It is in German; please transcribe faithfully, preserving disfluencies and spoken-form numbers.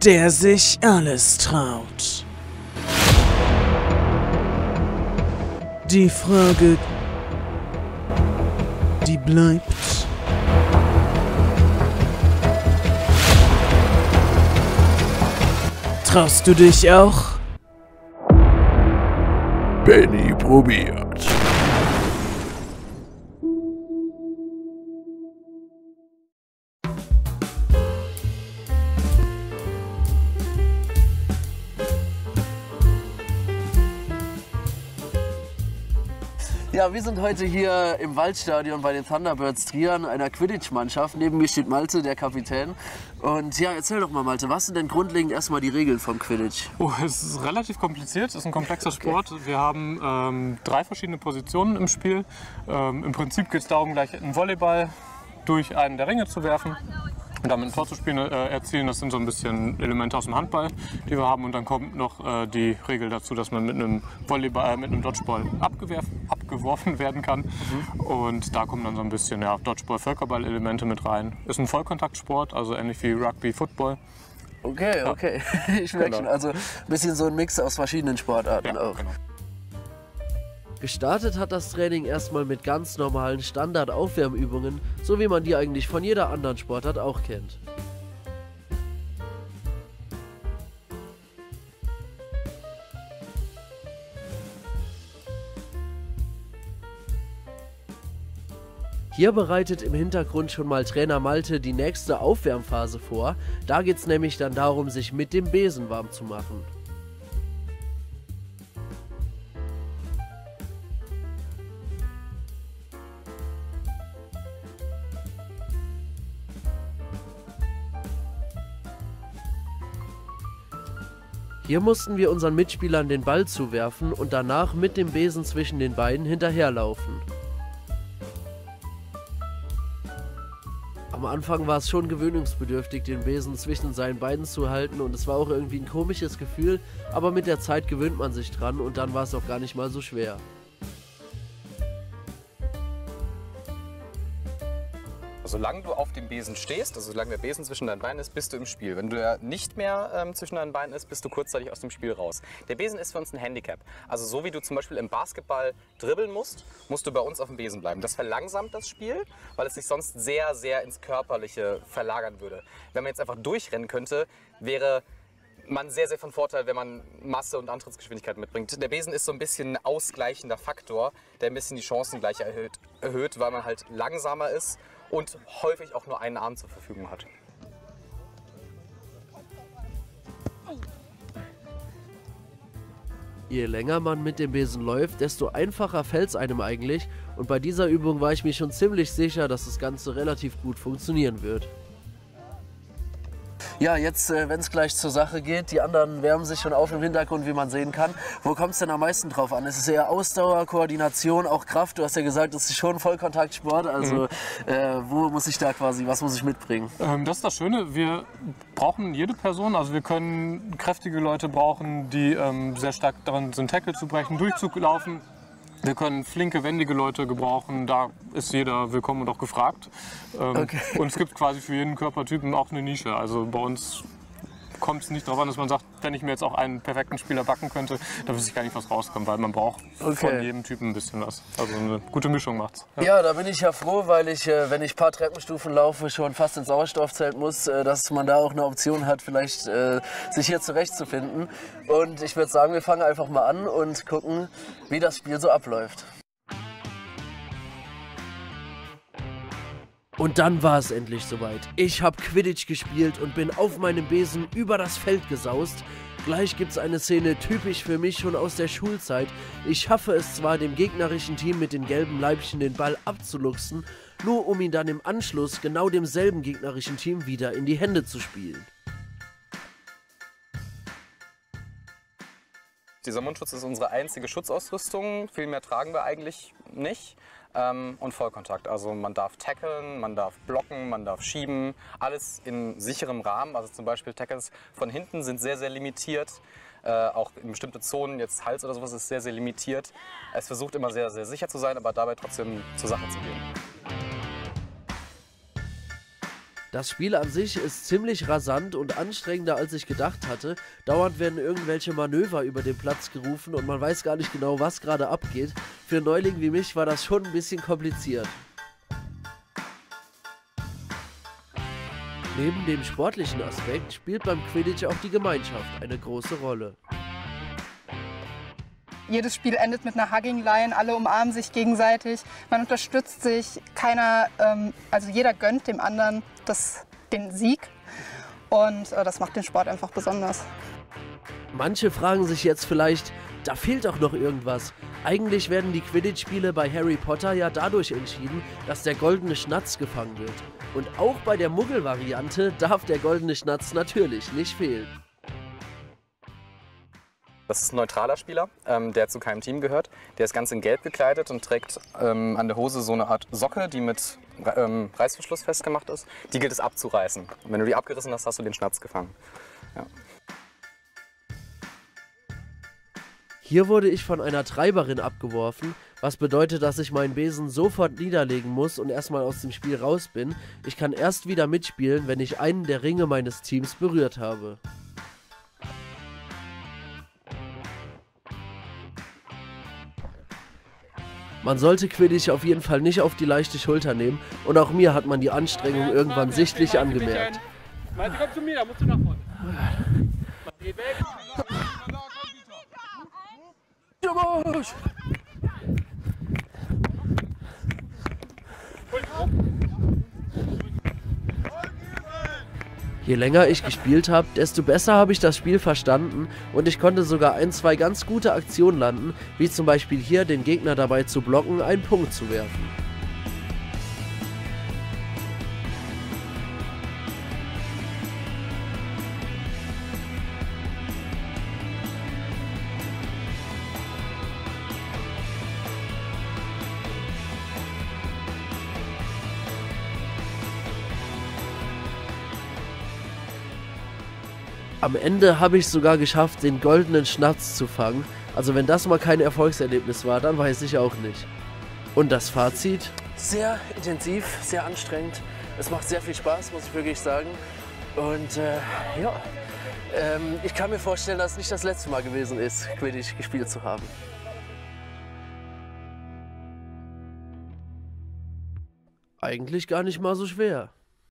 der sich alles traut. Die Frage, die bleibt: Traust du dich auch? Benny probiert. Ja, wir sind heute hier im Waldstadion bei den Thunderbirds Trier, einer Quidditch-Mannschaft. Neben mir steht Malte, der Kapitän. Und ja, erzähl doch mal, Malte, was sind denn grundlegend erstmal die Regeln vom Quidditch? Oh, es ist relativ kompliziert, es ist ein komplexer Sport. Wir haben ähm, drei verschiedene Positionen im Spiel. Ähm, Im Prinzip geht es darum, gleich einen Volleyball durch einen der Ringe zu werfen und damit ein Tor zu spielen, äh, erzielen. Das sind so ein bisschen Elemente aus dem Handball, die wir haben. Und dann kommt noch äh, die Regel dazu, dass man mit einem Volleyball, äh, mit einem Dodgeball abgeworfen werden kann. Mhm. Und da kommen dann so ein bisschen ja, Dodgeball-Völkerball-Elemente mit rein. Ist ein Vollkontaktsport, also ähnlich wie Rugby, Football. Okay, okay. Ich merke schon, also ein bisschen so ein Mix aus verschiedenen Sportarten Ja, auch. genau. Gestartet hat das Training erstmal mit ganz normalen Standard-Aufwärmübungen, so wie man die eigentlich von jeder anderen Sportart auch kennt. Hier bereitet im Hintergrund schon mal Trainer Malte die nächste Aufwärmphase vor. Da geht es nämlich dann darum, sich mit dem Besen warm zu machen. Hier mussten wir unseren Mitspielern den Ball zuwerfen und danach mit dem Besen zwischen den Beinen hinterherlaufen. Am Anfang war es schon gewöhnungsbedürftig, den Besen zwischen seinen Beinen zu halten, und es war auch irgendwie ein komisches Gefühl, aber mit der Zeit gewöhnt man sich dran und dann war es auch gar nicht mal so schwer. Solange du auf dem Besen stehst, also solange der Besen zwischen deinen Beinen ist, bist du im Spiel. Wenn der nicht mehr ähm, zwischen deinen Beinen ist, bist du kurzzeitig aus dem Spiel raus. Der Besen ist für uns ein Handicap. Also so wie du zum Beispiel im Basketball dribbeln musst, musst du bei uns auf dem Besen bleiben. Das verlangsamt das Spiel, weil es sich sonst sehr, sehr ins Körperliche verlagern würde. Wenn man jetzt einfach durchrennen könnte, wäre man sehr, sehr von Vorteil, wenn man Masse und Antrittsgeschwindigkeit mitbringt. Der Besen ist so ein bisschen ein ausgleichender Faktor, der ein bisschen die Chancen gleich erhöht, erhöht, weil man halt langsamer ist und häufig auch nur einen Arm zur Verfügung hat. Je länger man mit dem Besen läuft, desto einfacher fällt es einem eigentlich, und bei dieser Übung war ich mir schon ziemlich sicher, dass das Ganze relativ gut funktionieren wird. Ja, jetzt, äh, wenn es gleich zur Sache geht, die anderen wärmen sich schon auf im Hintergrund, wie man sehen kann. Wo kommt es denn am meisten drauf an? Ist es eher Ausdauer, Koordination, auch Kraft? Du hast ja gesagt, das ist schon ein Vollkontaktsport. Also mhm. äh, wo muss ich da quasi, was muss ich mitbringen? Ähm, das ist das Schöne, wir brauchen jede Person. Also wir können kräftige Leute brauchen, die ähm, sehr stark darin sind, Tackle zu brechen, Durchzug laufen. Wir können flinke, wendige Leute gebrauchen, da ist jeder willkommen und auch gefragt. Ähm, okay. Und es gibt quasi für jeden Körpertypen auch eine Nische. Also bei uns kommt es nicht darauf an, dass man sagt, wenn ich mir jetzt auch einen perfekten Spieler backen könnte, dann wüsste ich gar nicht, was rauskommt, weil man braucht okay. von jedem Typen ein bisschen was. Also eine gute Mischung macht's. Ja, ja, da bin ich ja froh, weil ich, äh, wenn ich ein paar Treppenstufen laufe, schon fast ins Sauerstoffzelt muss, äh, dass man da auch eine Option hat, vielleicht äh, sich hier zurechtzufinden. Und ich würde sagen, wir fangen einfach mal an und gucken, wie das Spiel so abläuft. Und dann war es endlich soweit. Ich habe Quidditch gespielt und bin auf meinem Besen über das Feld gesaust. Gleich gibt's eine Szene typisch für mich schon aus der Schulzeit. Ich schaffe es zwar, dem gegnerischen Team mit den gelben Leibchen den Ball abzuluxen, nur um ihn dann im Anschluss genau demselben gegnerischen Team wieder in die Hände zu spielen. Dieser Mundschutz ist unsere einzige Schutzausrüstung, viel mehr tragen wir eigentlich nicht. Ähm, und Vollkontakt, also man darf tackeln, man darf blocken, man darf schieben, alles in sicherem Rahmen. Also zum Beispiel Tackles von hinten sind sehr, sehr limitiert, äh, auch in bestimmte Zonen, jetzt Hals oder sowas ist sehr, sehr limitiert. Es versucht immer sehr, sehr sicher zu sein, aber dabei trotzdem zur Sache zu gehen. Das Spiel an sich ist ziemlich rasant und anstrengender als ich gedacht hatte. Dauernd werden irgendwelche Manöver über den Platz gerufen und man weiß gar nicht genau, was gerade abgeht. Für einen Neuling wie mich war das schon ein bisschen kompliziert. Neben dem sportlichen Aspekt spielt beim Quidditch auch die Gemeinschaft eine große Rolle. Jedes Spiel endet mit einer Hugging Line, alle umarmen sich gegenseitig, man unterstützt sich, keiner, ähm, also jeder gönnt dem anderen das, den Sieg und äh, das macht den Sport einfach besonders. Manche fragen sich jetzt vielleicht, da fehlt doch noch irgendwas. Eigentlich werden die Quidditch-Spiele bei Harry Potter ja dadurch entschieden, dass der goldene Schnatz gefangen wird. Und auch bei der Muggel-Variante darf der goldene Schnatz natürlich nicht fehlen. Das ist ein neutraler Spieler, ähm, der zu keinem Team gehört. Der ist ganz in Gelb gekleidet und trägt ähm, an der Hose so eine Art Socke, die mit ähm, Reißverschluss festgemacht ist. Die gilt es abzureißen. Und wenn du die abgerissen hast, hast du den Schnatz gefangen. Ja. Hier wurde ich von einer Treiberin abgeworfen, was bedeutet, dass ich meinen Besen sofort niederlegen muss und erstmal aus dem Spiel raus bin. Ich kann erst wieder mitspielen, wenn ich einen der Ringe meines Teams berührt habe. Man sollte Quidditch auf jeden Fall nicht auf die leichte Schulter nehmen und auch mir hat man die Anstrengung irgendwann sichtlich angemerkt. Malte, komm zu mir, da musst du nach vorne. Geh weg. Je länger ich gespielt habe, desto besser habe ich das Spiel verstanden und ich konnte sogar ein, zwei ganz gute Aktionen landen, wie zum Beispiel hier den Gegner dabei zu blocken, einen Punkt zu werfen. Am Ende habe ich sogar geschafft, den goldenen Schnatz zu fangen. Also wenn das mal kein Erfolgserlebnis war, dann weiß ich auch nicht. Und das Fazit? Sehr intensiv, sehr anstrengend. Es macht sehr viel Spaß, muss ich wirklich sagen. Und äh, ja, ähm, ich kann mir vorstellen, dass es nicht das letzte Mal gewesen ist, Quidditch gespielt zu haben. Eigentlich gar nicht mal so schwer.